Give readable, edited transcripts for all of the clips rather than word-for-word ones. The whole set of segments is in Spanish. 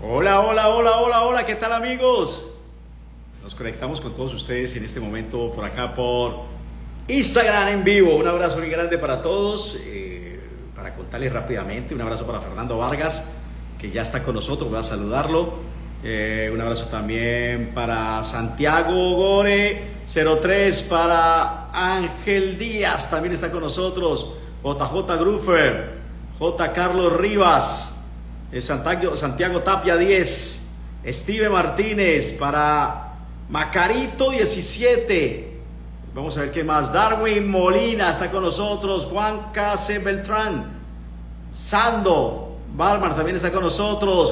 Hola, hola, hola, hola, hola, ¿qué tal amigos? Nos conectamos con todos ustedes en este momento por acá por Instagram en vivo. Un abrazo muy grande para todos. Para contarles rápidamente, un abrazo para Fernando Vargas, que ya está con nosotros, voy a saludarlo. Un abrazo también para Santiago Gore 03, para Ángel Díaz, también está con nosotros. JJ Grufer, J. Carlos Rivas, Santiago Tapia 10, Steve Martínez, para Macarito 17. Vamos a ver qué más. Darwin Molina está con nosotros. Juan K.C. Beltrán, Sando Balmar también está con nosotros.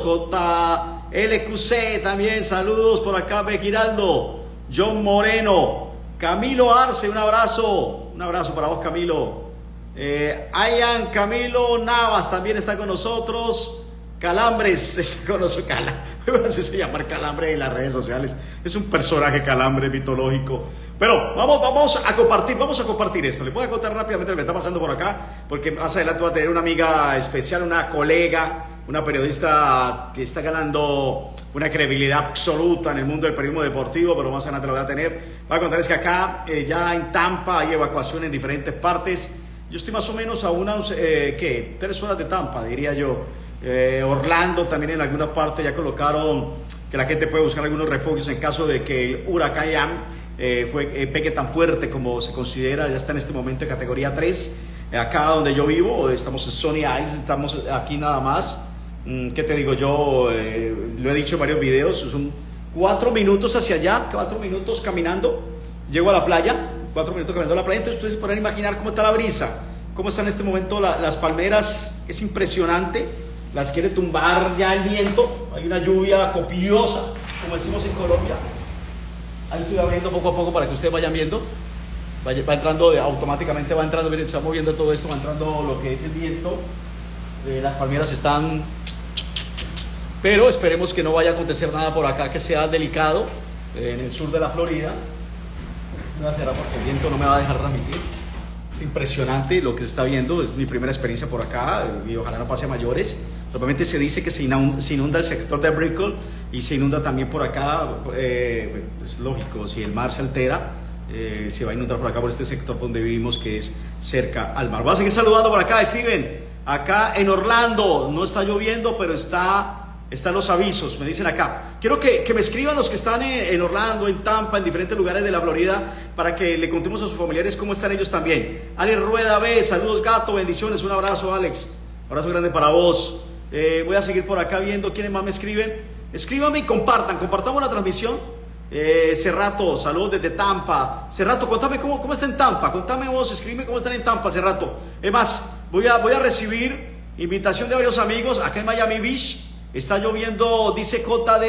JLQC también, saludos por acá. B. Giraldo, John Moreno, Camilo Arce, un abrazo para vos, Camilo. Ayan Camilo Navas también está con nosotros. Calambres está con nosotros. Se llama Calambre en las redes sociales. Es un personaje Calambre mitológico. Pero vamos a compartir esto. Les voy a contar rápidamente lo que está pasando por acá, porque más adelante voy a tener una amiga especial, una colega, una periodista que está ganando una credibilidad absoluta en el mundo del periodismo deportivo, pero más adelante lo voy a tener. Voy a contarles que acá, ya en Tampa, hay evacuación en diferentes partes. Yo estoy más o menos a unas, 3 horas de Tampa, diría yo. Orlando también en alguna parte ya colocaron que la gente puede buscar algunos refugios en caso de que el huracán Ian pegue tan fuerte como se considera. Ya está en este momento en categoría 3. Acá donde yo vivo, estamos en Sunny Isles, estamos aquí nada más. ¿Qué te digo yo? Lo he dicho en varios videos, son 4 minutos hacia allá, 4 minutos caminando, llego a la playa, 4 minutos caminando a la playa. Entonces ustedes podrán imaginar cómo está la brisa, cómo está en este momento las palmeras. Es impresionante, las quiere tumbar ya el viento. Hay una lluvia copiosa, como decimos en Colombia. Ahí estoy abriendo poco a poco para que ustedes vayan viendo. Va entrando, automáticamente va entrando, miren, se va moviendo todo esto, va entrando lo que es el viento. Las palmeras están... Pero esperemos que no vaya a acontecer nada por acá que sea delicado, en el sur de la Florida. Me voy a cerrar porque el viento no me va a dejar transmitir. Es impresionante lo que se está viendo, es mi primera experiencia por acá y ojalá no pase a mayores. Normalmente se dice que se inunda el sector de Brickell y se inunda también por acá. Es lógico, si el mar se altera, se va a inundar por acá, por este sector donde vivimos, que es cerca al mar. Voy a seguir saludando por acá, Steven. Acá en Orlando no está lloviendo, pero están los avisos, me dicen acá. Quiero que me escriban los que están en Orlando, en Tampa, en diferentes lugares de la Florida, para que le contemos a sus familiares cómo están ellos también. Alex Rueda B, saludos gato, bendiciones, un abrazo Alex, abrazo grande para vos. Voy a seguir por acá viendo quiénes más me escriben. Escríbanme y compartamos la transmisión. Cerrato, saludos desde Tampa. Cerrato, contame cómo está en Tampa, contame vos, escríbeme cómo están en Tampa, Cerrato. Es más, voy a recibir invitación de varios amigos acá en Miami Beach. Está lloviendo, dice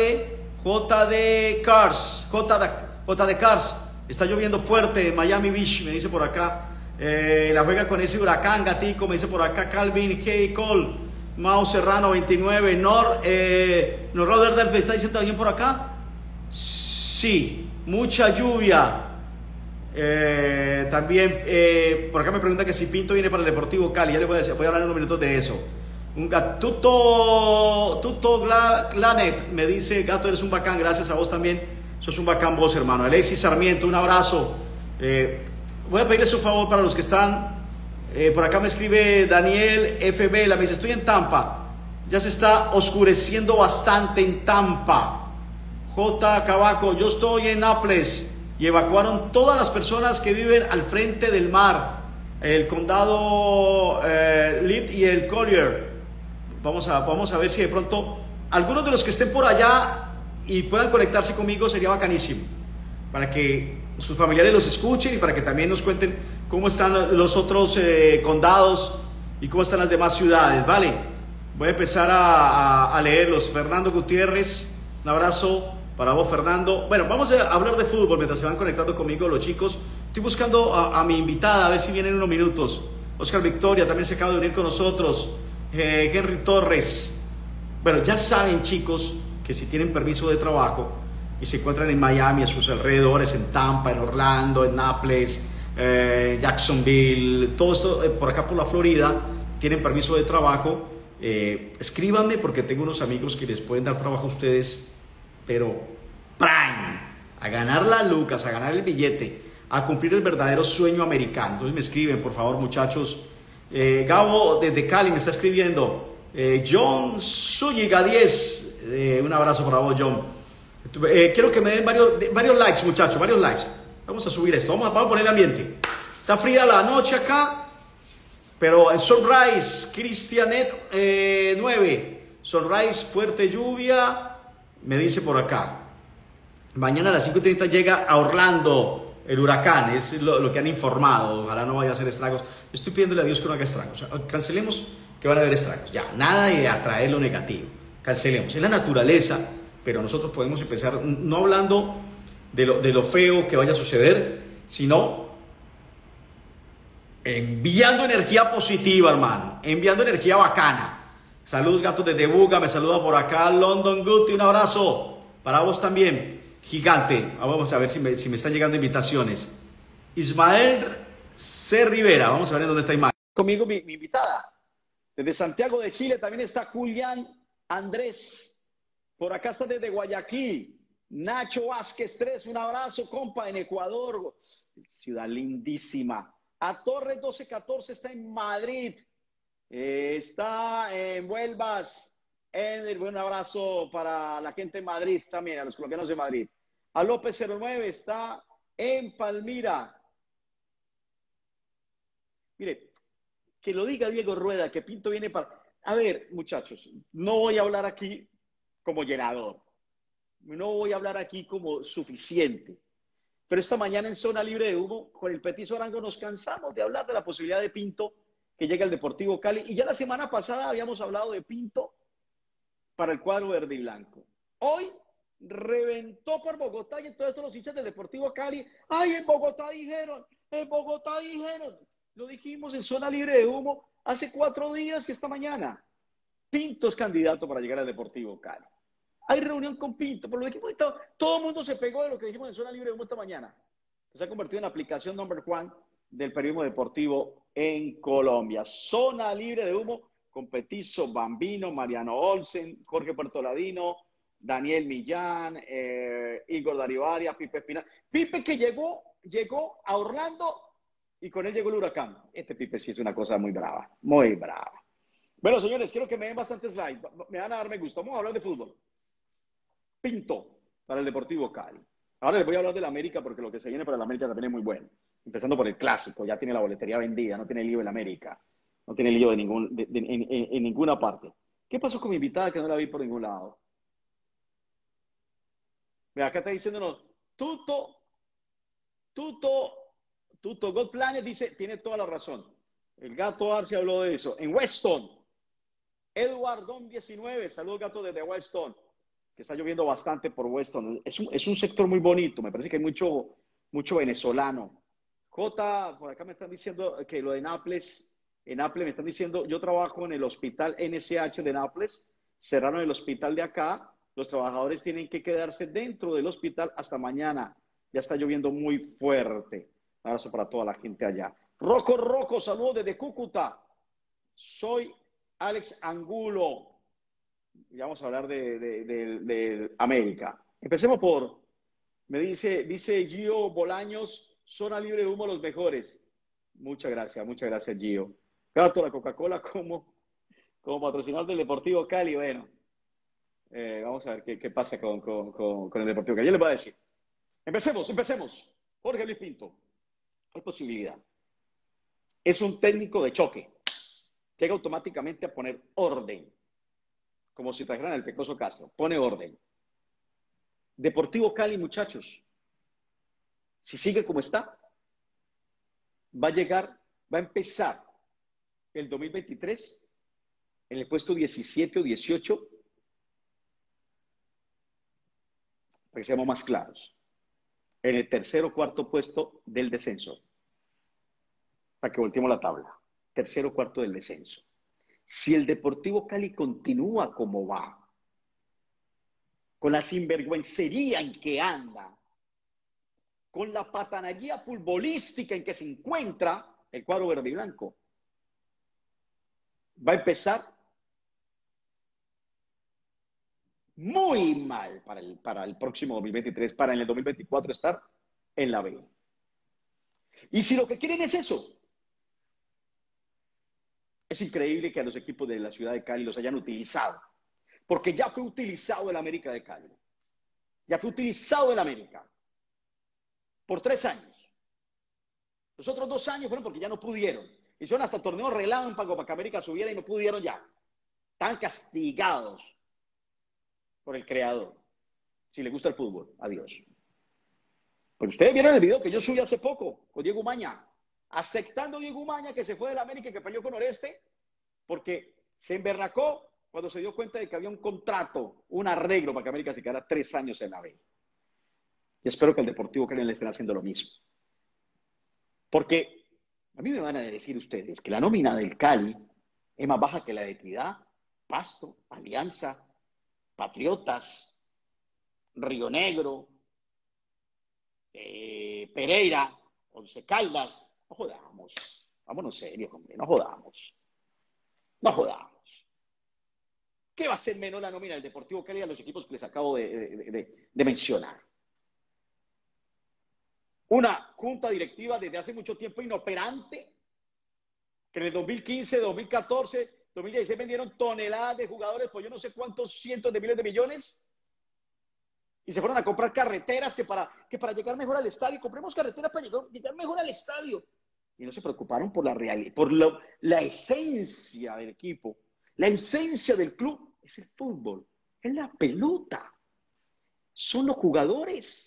JD Cars, está lloviendo fuerte en Miami Beach, me dice por acá. La juega con ese huracán, Gatico, me dice por acá. Calvin K. Cole, Mao Serrano 29, Nor Rotterdam, ¿me está diciendo alguien por acá? Sí, mucha lluvia. También por acá me pregunta que si Pinto viene para el Deportivo Cali. Ya le voy a hablar en unos minutos de eso. Un Tuto Glanet me dice: Gato, eres un bacán, gracias a vos también. Sos un bacán vos, hermano. Alexis Sarmiento, un abrazo. Voy a pedirles un favor para los que están. Por acá me escribe Daniel FB, me dice: estoy en Tampa. Ya se está oscureciendo bastante en Tampa. J. Cabaco, yo estoy en Naples y evacuaron todas las personas que viven al frente del mar, el condado Lead y el Collier. Vamos a ver si de pronto algunos de los que estén por allá y puedan conectarse conmigo, sería bacanísimo, para que sus familiares los escuchen y para que también nos cuenten cómo están los otros condados y cómo están las demás ciudades, ¿vale? Voy a empezar a leerlos. Fernando Gutiérrez, un abrazo para vos, Fernando. Bueno, vamos a hablar de fútbol mientras se van conectando conmigo los chicos. Estoy buscando a mi invitada, a ver si viene en unos minutos. Oscar Victoria también se acaba de unir con nosotros. Henry Torres. Bueno, ya saben, chicos, que si tienen permiso de trabajo y se encuentran en Miami, a sus alrededores, en Tampa, en Orlando, en Naples, Jacksonville, todo esto por acá por la Florida, tienen permiso de trabajo, Escríbanme porque tengo unos amigos que les pueden dar trabajo a ustedes, pero prime, a ganar la lucas, a ganar el billete, a cumplir el verdadero sueño americano. Entonces me escriben, por favor, muchachos. Gabo desde Cali me está escribiendo. John Zúñiga 10, un abrazo para vos, John. Quiero que me den varios likes, muchachos, varios likes. Vamos a subir esto, vamos a poner el ambiente. Está fría la noche acá, pero en Sunrise, Cristianet 9, Sunrise, fuerte lluvia, me dice por acá. Mañana a las 5:30 llega a Orlando el huracán, es lo que han informado. Ojalá no vaya a hacer estragos. Estoy pidiéndole a Dios que no haga estragos. Cancelemos que van a haber estragos. Ya, nada de atraer lo negativo. Cancelemos. Es la naturaleza, pero nosotros podemos empezar no hablando de lo feo que vaya a suceder, sino enviando energía positiva, hermano. Enviando energía bacana. Saludos, gatos desde Buga. Me saluda por acá London Guti. Un abrazo para vos también. Gigante. Vamos a ver si me están llegando invitaciones. Ismael C. Rivera. Vamos a ver en dónde está Ismael. Conmigo mi invitada. Desde Santiago de Chile también está Julián Andrés. Por acá está desde Guayaquil. Nacho Vázquez 3. Un abrazo, compa, en Ecuador. Ciudad lindísima. A Torres 1214 está en Madrid. Está en Huelvas. Un abrazo para la gente en Madrid también, a los colombianos de Madrid. A López 09 está en Palmira. Mire, que lo diga Diego Rueda, que Pinto viene para... A ver, muchachos, no voy a hablar aquí como llenador. No voy a hablar aquí como suficiente. Pero esta mañana en Zona Libre de Humo, con el Petiso Arango, nos cansamos de hablar de la posibilidad de Pinto que llegue al Deportivo Cali. Y ya la semana pasada habíamos hablado de Pinto para el cuadro verde y blanco. Hoy reventó por Bogotá y entonces todos los hinchas del Deportivo Cali, ¡ay, en Bogotá dijeron! ¡En Bogotá dijeron! Lo dijimos en Zona Libre de Humo hace 4 días y esta mañana. Pinto es candidato para llegar al Deportivo Cali. Hay reunión con Pinto, pero lo dijimos, todo el mundo se pegó de lo que dijimos en Zona Libre de Humo esta mañana. Se ha convertido en la aplicación number 1 del periodismo deportivo en Colombia. Zona Libre de Humo con Petizo, Bambino, Mariano Olsen, Jorge Puertoladino, Daniel Millán, Igor Darivaria, Pipe Espinal. Pipe que llegó a Orlando y con él llegó el huracán. Este Pipe sí es una cosa muy brava, muy brava. Bueno, señores, quiero que me den bastantes likes. Me van a dar me gusta. Vamos a hablar de fútbol. Pinto para el Deportivo Cali. Ahora les voy a hablar de la América porque lo que se viene para la América también es muy bueno. Empezando por el clásico, ya tiene la boletería vendida, no tiene lío en la América. No tiene lío en ninguna parte. ¿Qué pasó con mi invitada que no la vi por ningún lado? Mira, acá está diciéndonos, Tuto God Planet dice, tiene toda la razón. El gato Arce habló de eso. En Weston, Edward Don 19, saludos gato desde Weston, que está lloviendo bastante por Weston. Es un sector muy bonito, me parece que hay mucho venezolano. J, por acá me están diciendo que lo de Nápoles. En Nápoles me están diciendo, yo trabajo en el hospital NSH de Nápoles, cerraron el hospital de acá, los trabajadores tienen que quedarse dentro del hospital hasta mañana, ya está lloviendo muy fuerte. Un abrazo para toda la gente allá. Rocco, saludos desde Cúcuta. Soy Alex Angulo. Ya vamos a hablar de América. Empecemos me dice Gio Bolaños, Zona Libre de Humo, los mejores. Muchas gracias Gio. Gato, la Coca-Cola como patrocinador del Deportivo Cali. Bueno, vamos a ver qué pasa con el Deportivo Cali. Yo les voy a decir. Empecemos. Jorge Luis Pinto. Hay posibilidad. Es un técnico de choque. Llega automáticamente a poner orden. Como si trajeran al Pecoso Castro. Pone orden. Deportivo Cali, muchachos. Si sigue como está, va a empezar el 2023 en el puesto 17 o 18, para que seamos más claros, en el tercer o cuarto puesto del descenso, para que volteemos la tabla, tercer o cuarto del descenso. Si el Deportivo Cali continúa como va, con la sinvergüencería en que anda, con la patanaguía futbolística en que se encuentra el cuadro verde y blanco, va a empezar muy mal para el próximo 2023, para en el 2024 estar en la B. Y si lo que quieren es eso, es increíble que a los equipos de la ciudad de Cali los hayan utilizado, porque ya fue utilizado el América de Cali, ya fue utilizado el América por 3 años. Los otros 2 años fueron porque ya no pudieron. Hicieron hasta torneo relámpago para que América subiera y no pudieron ya. Están castigados por el creador. Si le gusta el fútbol, adiós. Pero ustedes vieron el video que yo subí hace poco con Diego Umaña, aceptando Diego Umaña que se fue del América y que peleó con Oreste porque se emberracó cuando se dio cuenta de que había un contrato, un arreglo para que América se quedara 3 años en la B. Y espero que el Deportivo Cali le estén haciendo lo mismo. Porque a mí me van a decir ustedes que la nómina del Cali es más baja que la de Equidad, Pasto, Alianza, Patriotas, Río Negro, Pereira, Once Caldas. No jodamos. Vámonos serios, hombre. No jodamos. No jodamos. ¿Qué va a ser menos la nómina del Deportivo Cali a los equipos que les acabo de mencionar? Una junta directiva desde hace mucho tiempo inoperante, que en el 2015, 2014, 2016 vendieron toneladas de jugadores por yo no sé cuántos cientos de miles de millones y se fueron a comprar carreteras que para llegar mejor al estadio, compremos carreteras para llegar mejor al estadio. Y no se preocuparon por la realidad, por la esencia del equipo. La esencia del club es el fútbol, es la pelota, son los jugadores.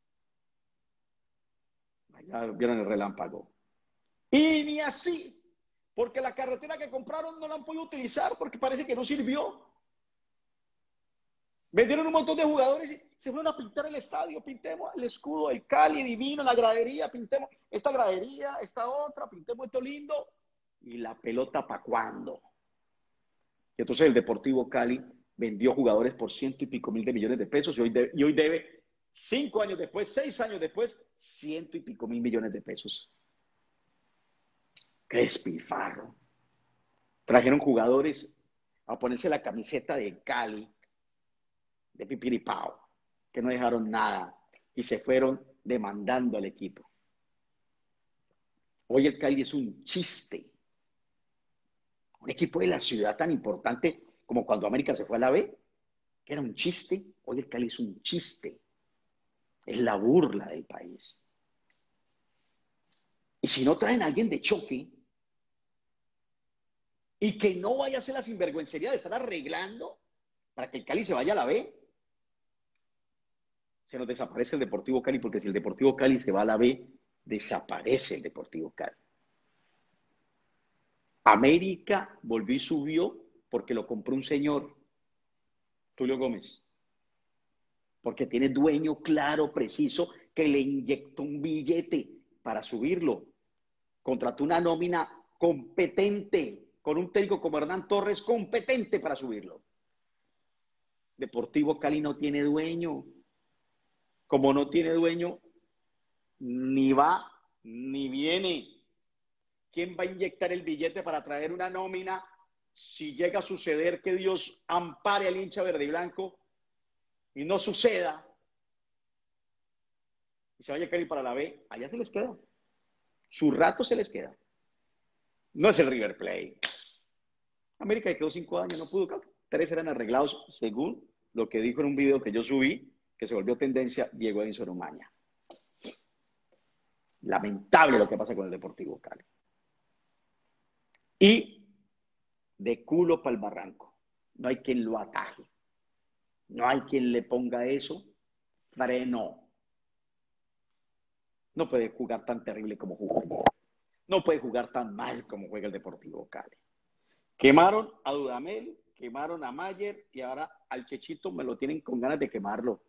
Allá vieron el relámpago. Y ni así, porque la carretera que compraron no la han podido utilizar porque parece que no sirvió. Vendieron un montón de jugadores y se fueron a pintar el estadio. Pintemos el escudo, el Cali divino, la gradería, pintemos esta gradería, esta otra, pintemos esto lindo. ¿Y la pelota para cuándo? Y entonces el Deportivo Cali vendió jugadores por 100 y pico mil de millones de pesos y hoy debe 5 años después, 6 años después, 100 y pico mil millones de pesos. ¡Qué despilfarro! Trajeron jugadores a ponerse la camiseta de Cali, de Pipiripao, que no dejaron nada y se fueron demandando al equipo. Hoy el Cali es un chiste. Un equipo de la ciudad tan importante como cuando América se fue a la B, que era un chiste, hoy el Cali es un chiste. Es la burla del país. Y si no traen a alguien de choque y que no vaya a hacer la sinvergüencería de estar arreglando para que el Cali se vaya a la B, se nos desaparece el Deportivo Cali, porque si el Deportivo Cali se va a la B, desaparece el Deportivo Cali. América volvió y subió porque lo compró un señor, Tulio Gómez, porque tiene dueño claro, preciso, que le inyectó un billete para subirlo. Contrató una nómina competente, con un técnico como Hernán Torres, competente para subirlo. Deportivo Cali no tiene dueño. Como no tiene dueño, ni va ni viene. ¿Quién va a inyectar el billete para traer una nómina si llega a suceder que Dios ampare al hincha verde y blanco y no suceda? Y se vaya a caer para la B, allá se les queda. Su rato se les queda. No es el River Plate. América quedó 5 años, no pudo. 3 eran arreglados, según lo que dijo en un video que yo subí, que se volvió tendencia Diego Edinson Umaña. Lamentable lo que pasa con el Deportivo Cali. Y de culo para el barranco. No hay quien lo ataje. No hay quien le ponga eso. Freno. No puede jugar tan terrible como jugó. No puede jugar tan mal como juega el Deportivo Cali. Quemaron a Dudamel, quemaron a Mayer y ahora al Chechito me lo tienen con ganas de quemarlo.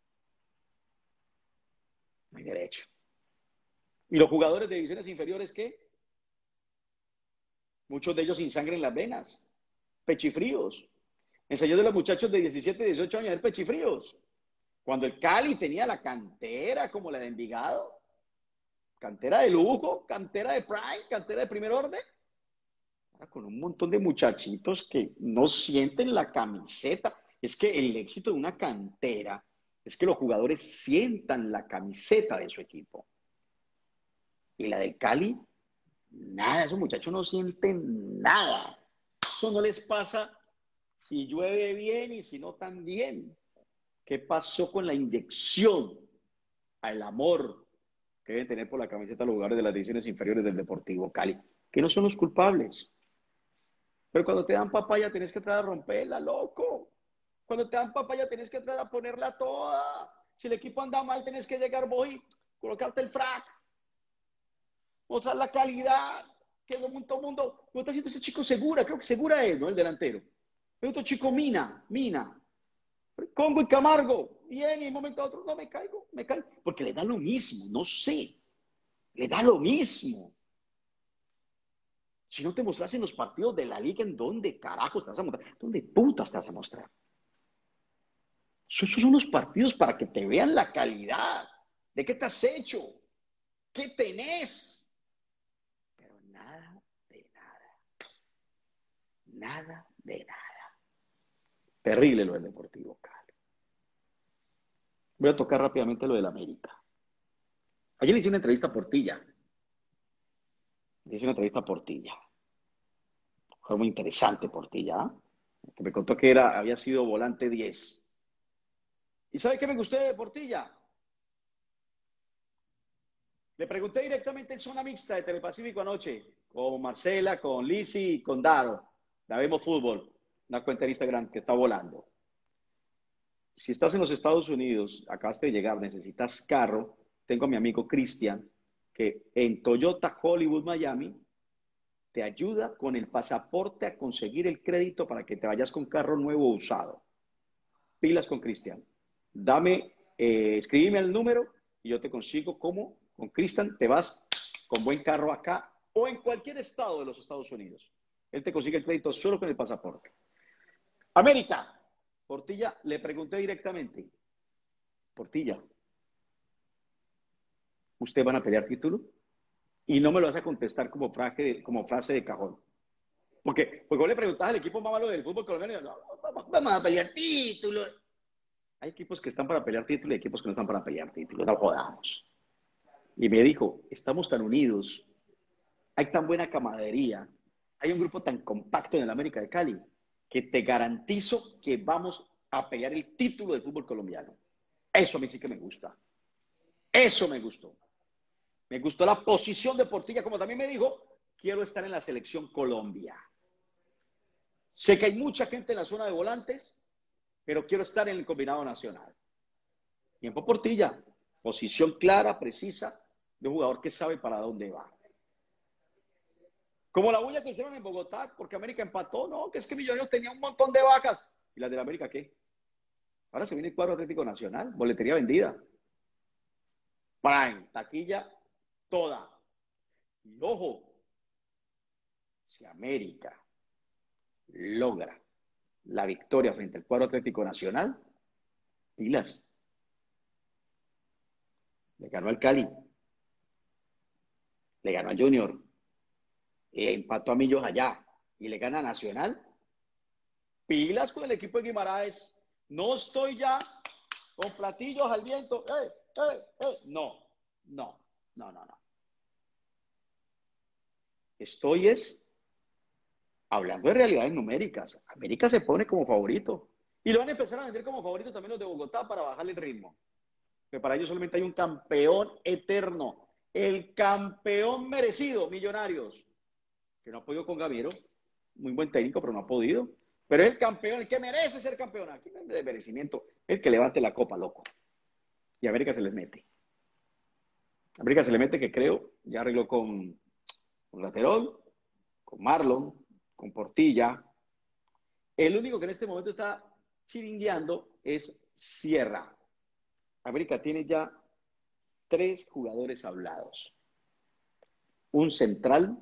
No hay derecho. ¿Y los jugadores de divisiones inferiores qué? Muchos de ellos sin sangre en las venas, pechifríos. Enseñó de los muchachos de 17, 18 años a ver pechifríos. Cuando el Cali tenía la cantera como la de Envigado, cantera de lujo, cantera de prime, cantera de primer orden, ahora con un montón de muchachitos que no sienten la camiseta. Es que el éxito de una cantera es que los jugadores sientan la camiseta de su equipo. Y la del Cali, nada, esos muchachos no sienten nada. Eso no les pasa si llueve bien y si no tan bien. ¿Qué pasó con la inyección al amor que deben tener por la camiseta los jugadores de las divisiones inferiores del Deportivo Cali? Que no son los culpables. Pero cuando te dan papaya tenés que tratar de romperla, loco. Cuando te dan papaya tenés que tratar de ponerla toda. Si el equipo anda mal, tenés que llegar vos y colocarte el frac. Mostrar la calidad. Que todo el mundo. ¿Cómo está haciendo ese chico Segura? Creo que Segura es, ¿no? El delantero. El otro chico Mina. Congo y Camargo. Bien, y en un momento a otro, no, me caigo. Porque le da lo mismo, no sé. Le da lo mismo. Si no te mostras en los partidos de la liga, ¿en dónde carajo te vas a mostrar? ¿Dónde putas te vas a mostrar? Esos son los partidos para que te vean la calidad. ¿De qué te has hecho? ¿Qué tenés? Pero nada de nada. Nada de nada. Terrible lo del Deportivo Cali. Voy a tocar rápidamente lo del América. Ayer le hice una entrevista a Portilla. Fue muy interesante Portilla, ¿eh? Que me contó que había sido volante 10. ¿Y sabe qué me gustó de Portilla? Le pregunté directamente en zona mixta de Telepacífico anoche, con Marcela, con Lizzy y con Daro. La vemos fútbol, una cuenta de Instagram que está volando. Si estás en los Estados Unidos, acabaste de llegar, necesitas carro, tengo a mi amigo Cristian, que en Toyota Hollywood Miami te ayuda con el pasaporte a conseguir el crédito para que te vayas con carro nuevo o usado. Pilas con Cristian. Escríbeme el número y yo te consigo cómo con Cristian te vas con buen carro acá o en cualquier estado de los Estados Unidos. Él te consigue el crédito solo con el pasaporte. América. Portilla, le pregunté directamente. Portilla, ¿usted van a pelear título? Y no me lo vas a contestar como frase de cajón. Porque vos le preguntabas al equipo más malo del fútbol colombiano y no, vamos a pelear título. Hay equipos que están para pelear título y equipos que no están para pelear título. No jodamos. Y me dijo, estamos tan unidos, hay tan buena camaradería, hay un grupo tan compacto en el América de Cali, que te garantizo que vamos a pelear el título del fútbol colombiano. Eso a mí sí que me gusta. Eso me gustó. Me gustó la posición de Portilla, como también me dijo, quiero estar en la selección Colombia. Sé que hay mucha gente en la zona de volantes, pero quiero estar en el combinado nacional. Tiempo Portilla, posición clara, precisa, de un jugador que sabe para dónde va. Como la bulla que hicieron en Bogotá, porque América empató, no, que es que Millonarios tenía un montón de vacas. ¿Y las de la América qué? Ahora se viene el cuadro Atlético Nacional, boletería vendida. Prime, taquilla, toda. Y ojo, si América logra la victoria frente al cuadro Atlético Nacional, pilas. Le ganó al Cali, le ganó al Junior, empató a Millos allá y le gana a Nacional. Pilas con el equipo de Guimaraes. No estoy ya con platillos al viento. No. Estoy hablando de realidades numéricas. América se pone como favorito. Y lo van a empezar a vender como favorito también los de Bogotá para bajarle el ritmo. Que para ellos solamente hay un campeón eterno. El campeón merecido, Millonarios. Que no ha podido con Gamero. Muy buen técnico, pero no ha podido. Pero es el campeón, el que merece ser campeón. Aquí no hay de merecimiento. El que levante la copa, loco. Y América se les mete. América se le mete que creo, ya arregló con Laterol, con Marlon, con Portilla. El único que en este momento está chiringueando es Sierra. América tiene ya 3 jugadores hablados. Un central,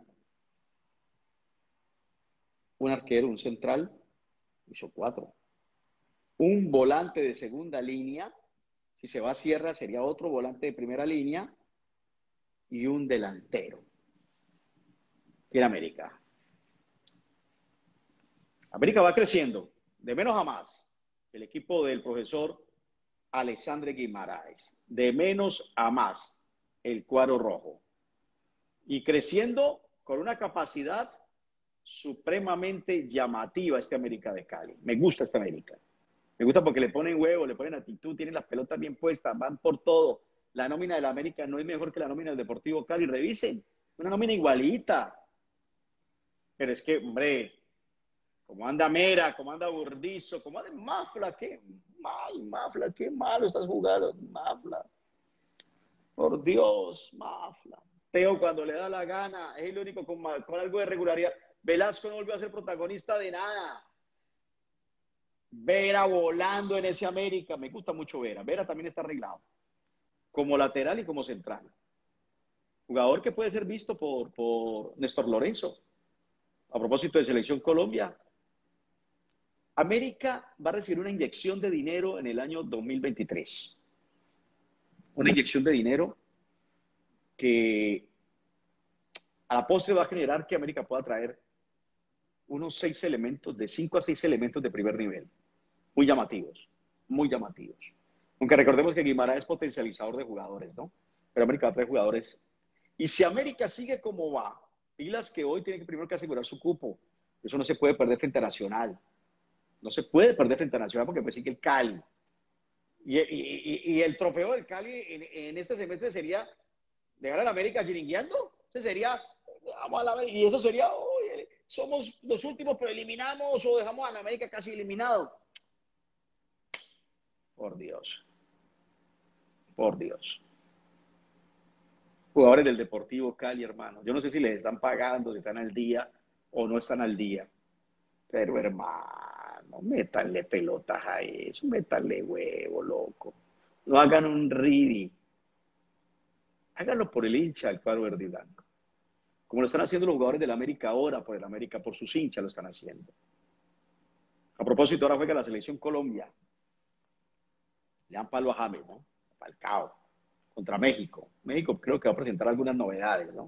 un arquero, un central, hizo 4. Un volante de segunda línea, si se va a Sierra sería otro volante de primera línea, y un delantero. En América va creciendo, de menos a más. el equipo del profesor Alexandre Guimaraes, de menos a más, el cuadro rojo. Y creciendo con una capacidad supremamente llamativa este América de Cali. Me gusta esta América. Me gusta porque le ponen huevo, le ponen actitud, tienen las pelotas bien puestas, van por todo. La nómina de la América no es mejor que la nómina del Deportivo Cali. Revisen, una nómina igualita. Pero es que, hombre, como anda Mera, como anda Burdizo, como anda Mafla, qué mal, Mafla, qué malo estás jugando, Mafla. Por Dios, Mafla. Teo cuando le da la gana, es el único con algo de regularidad. Velasco no volvió a ser protagonista de nada. Vera volando en ese América, me gusta mucho Vera. Vera también está arreglado, como lateral y como central. Jugador que puede ser visto por Néstor Lorenzo. A propósito de Selección Colombia, América va a recibir una inyección de dinero en el año 2023. Una inyección de dinero que a la postre va a generar que América pueda traer unos 6 elementos, de 5 a 6 elementos de primer nivel. Muy llamativos, muy llamativos. Aunque recordemos que Guimaraes es potencializador de jugadores, ¿no? Pero América va a traer jugadores. Y si América sigue como va, pilas que hoy tiene que primero que asegurar su cupo. Eso no se puede perder frente a Nacional. No se puede perder frente a Nacional porque sigue el Cali. Y el trofeo del Cali en este semestre sería dejar a la América chiringueando. Ese sería, vamos a la América, y eso sería, oye, somos los últimos, pero eliminamos o dejamos a la América casi eliminado. Por Dios. Por Dios. Jugadores del Deportivo Cali, hermano. Yo no sé si les están pagando, si están al día o no están al día. Pero, hermano, métanle pelotas a eso, métanle huevo, loco. No hagan un ridi. Háganlo por el hincha del cuadro verde y blanco. Como lo están haciendo los jugadores del América ahora, por el América, por sus hinchas lo están haciendo. A propósito, ahora juega la Selección Colombia. Le dan palo a James, ¿no? Falcao. Contra México. México creo que va a presentar algunas novedades, ¿no?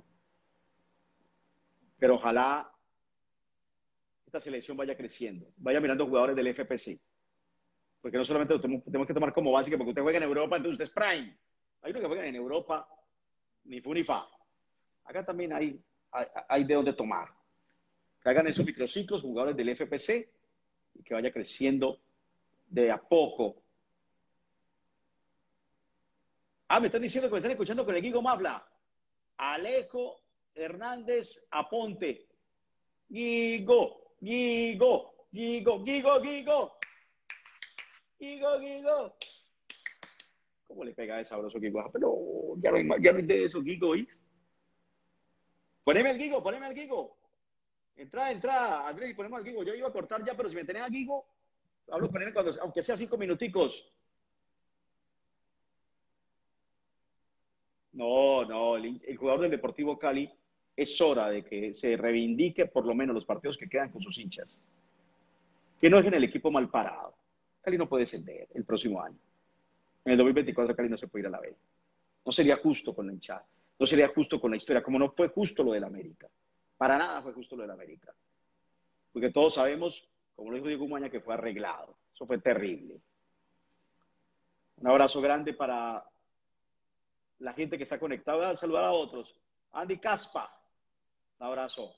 Pero ojalá esta selección vaya creciendo, vaya mirando jugadores del FPC. Porque no solamente lo tenemos que tomar como básica, porque usted juega en Europa, entonces usted es Prime. Hay unos que juegan en Europa, ni fu ni fa. Acá también hay de dónde tomar. Que hagan esos microciclos, jugadores del FPC, y que vaya creciendo de a poco. Ah, me están diciendo que me están escuchando con el Guigo Mafla. Alejo Hernández Aponte. Guigo, Guigo, Guigo, Guigo, Guigo. Guigo, Guigo. ¿Cómo le pega ese sabroso Guigo? Pero ya no hay de eso, Guigo, ¿oís? Poneme al Guigo, poneme al Guigo. Entra, Andrés, y ponemos al Guigo. Yo iba a cortar ya, pero si me tenés a Guigo, hablo con él aunque sea 5 minuticos. No, el jugador del Deportivo Cali es hora de que se reivindique por lo menos los partidos que quedan con sus hinchas. Que no dejen el equipo mal parado. Cali no puede descender el próximo año. En el 2024 Cali no se puede ir a la B. No sería justo con la hinchada. No sería justo con la historia, como no fue justo lo del América. Para nada fue justo lo del América. Porque todos sabemos, como lo dijo Diego Umaña, que fue arreglado. Eso fue terrible. Un abrazo grande para la gente que está conectada. Voy a saludar a otros. Andy Caspa, un abrazo.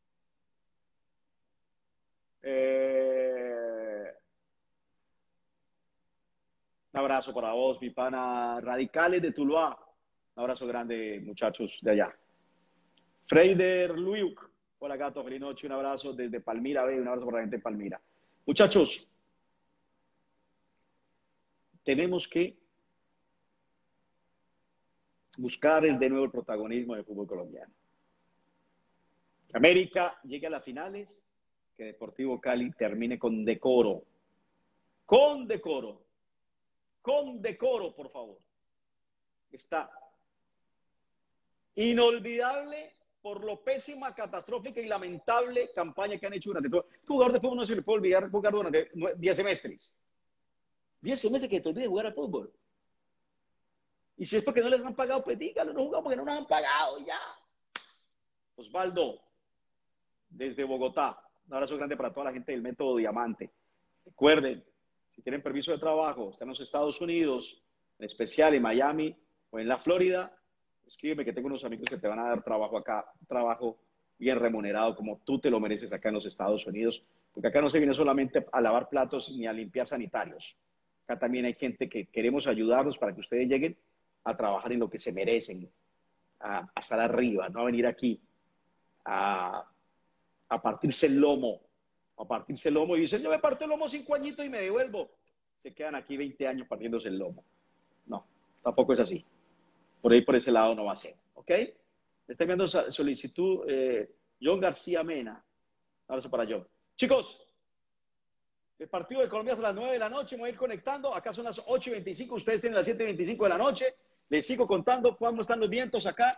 Un abrazo para vos, mi pana. Radicales de Tuluá. Un abrazo grande, muchachos de allá. Freider Luiuk. Hola, gato. Feliz noche. Un abrazo desde Palmira. Un abrazo para la gente de Palmira. Muchachos, tenemos que buscar de nuevo el protagonismo del fútbol colombiano. Que América llegue a las finales, que Deportivo Cali termine con decoro. Con decoro. Con decoro, por favor. Está inolvidable por lo pésima, catastrófica y lamentable campaña que han hecho durante todo. Un jugador de fútbol no se le puede olvidar jugar durante 10 semestres. 10 semestres que te olvides jugar al fútbol. Y si es porque no les han pagado, pues dígalo, no jugamos porque no nos han pagado, ya. Osvaldo, desde Bogotá, un abrazo grande para toda la gente del Método Diamante. Recuerden, si tienen permiso de trabajo, están en los Estados Unidos, en especial en Miami o en la Florida, escríbeme que tengo unos amigos que te van a dar trabajo acá, trabajo bien remunerado como tú te lo mereces acá en los Estados Unidos, porque acá no se viene solamente a lavar platos ni a limpiar sanitarios. Acá también hay gente que queremos ayudarlos para que ustedes lleguen a trabajar en lo que se merecen, a estar arriba, no a venir aquí a, a partirse el lomo, a partirse el lomo y dicen, yo me parto el lomo 5 añitos y me devuelvo. Se quedan aquí 20 años partiéndose el lomo. No, tampoco es así. Por ahí, por ese lado no va a ser. ¿Ok? Le está enviando solicitud John García Mena. Un abrazo para John. Chicos, el partido de Colombia es a las 9 de la noche. Me voy a ir conectando. Acá son las 8:25. Ustedes tienen las 7:25 de la noche. Les sigo contando cómo están los vientos acá.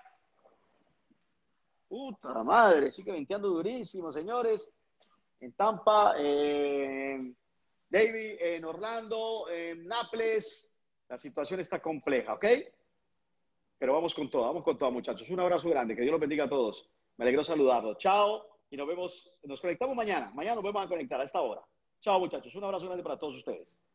Puta madre, sigue venteando durísimo, señores. En Tampa, David, en Orlando, en Nápoles. La situación está compleja, ¿ok? Pero vamos con todo, muchachos. Un abrazo grande, que Dios los bendiga a todos. Me alegro saludarlos. Chao, y nos vemos, nos conectamos mañana. Mañana nos vamos a conectar a esta hora. Chao, muchachos. Un abrazo grande para todos ustedes.